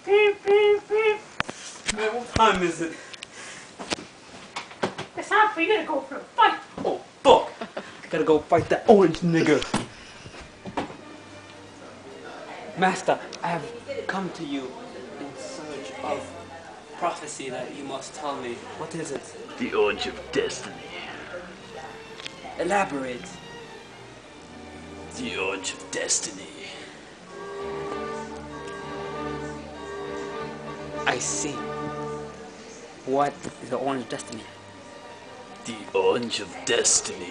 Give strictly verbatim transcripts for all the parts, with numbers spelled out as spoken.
beep, beep, beep. Man, what time is it? It's time for you to go for a fight. Oh, fuck! Gotta go fight that orange nigga. Master, I have come to you in search of prophecy that you must tell me. What is it? The Orange of Destiny. Elaborate. The Orange of Destiny. I see. What is the Orange of Destiny? The Orange of Destiny.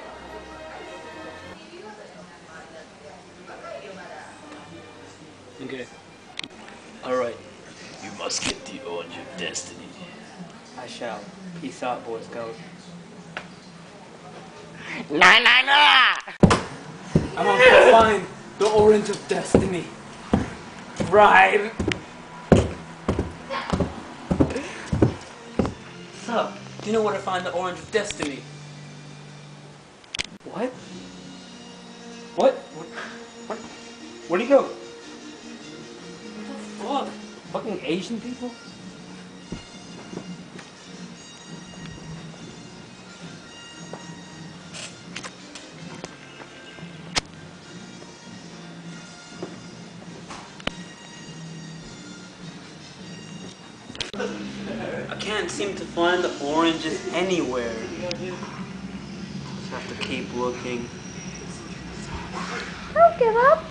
Okay. Alright. You must get the Orange of Destiny. I shall. Peace out, Boy Scout. Nah, nah, nah. I'm on to find the Orange of Destiny. Right. Sup? Do you know where to find the Orange of Destiny? What? What? What? What? Where'd he go? What the fuck? Fucking Asian people? I can't seem to find the oranges anywhere. Just have to keep looking. Don't give up.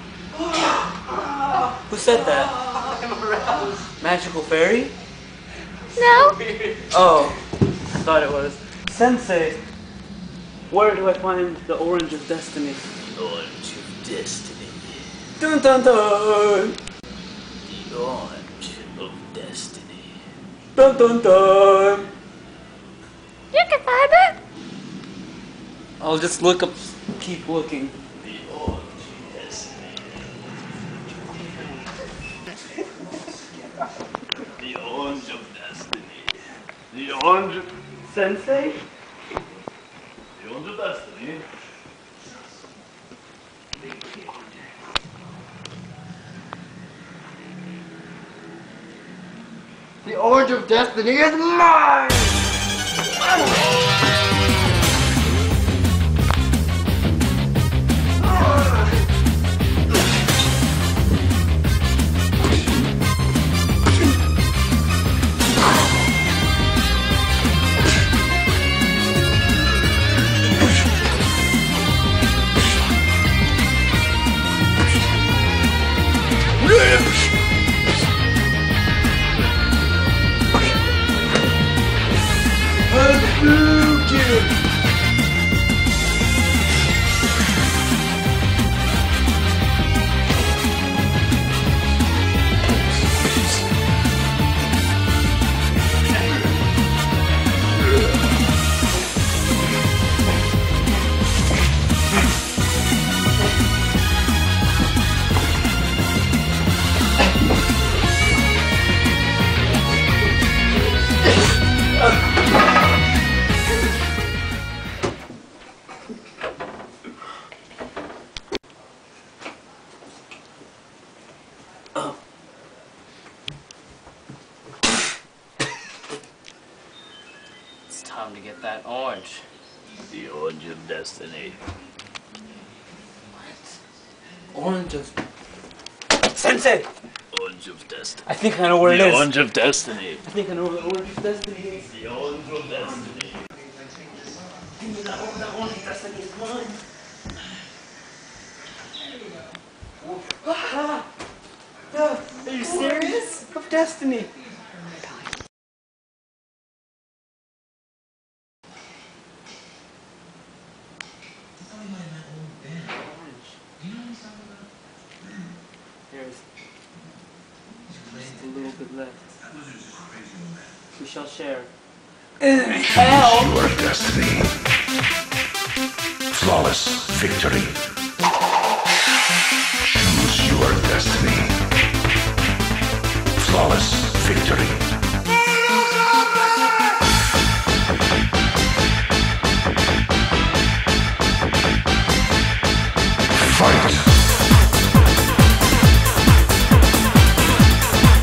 Who said that? Magical fairy? No. Oh, I thought it was. Sensei, where do I find the Orange of Destiny? The Orange of Destiny. Dun dun dun! The Orange of Destiny. Dun dun dun! You can find it. I'll just look up, keep looking. The Orange of Destiny. The Orange of Destiny. The Orange... Sensei? The Orange of Destiny. The Orange of Destiny is mine! It's time to get that orange. The Orange of Destiny. What? Orange of... Sensei! Orange of Destiny. I think I know where the it is. The Orange of Destiny. I think I know where the Orange of Destiny is. The Orange of Destiny. Give me that, that Orange of Destiny is mine. Ah, ah, are you serious? Of Destiny. There's just a little bit left. We shall share. Hell! Your destiny. Flawless victory. Choose your destiny. Flawless victory. Fight!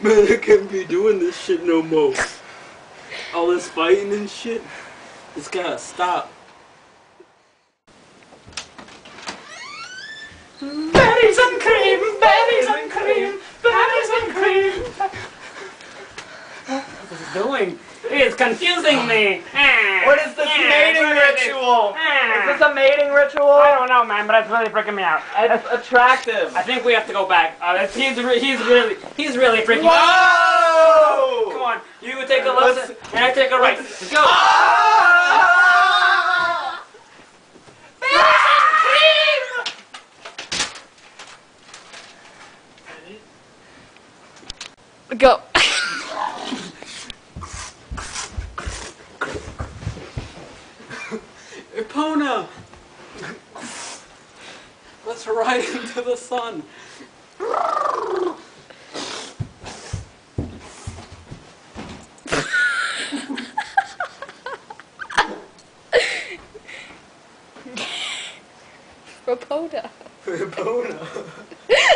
Man, I can't be doing this shit no more. All this fighting and shit. It's gotta stop. Berries and cream, berries and cream, berries and cream. What is it doing? It's confusing me. What is this mating ritual? Is this a mating ritual? I don't know, man, but it's really freaking me out. It's attractive. I think we have to go back. Uh, it's, he's, re he's really, he's really freaking me out. Whoa! Come on, you take a left and I take a right. Let's go. Go. Epona! Let's ride into the sun. Rapoda. Epona.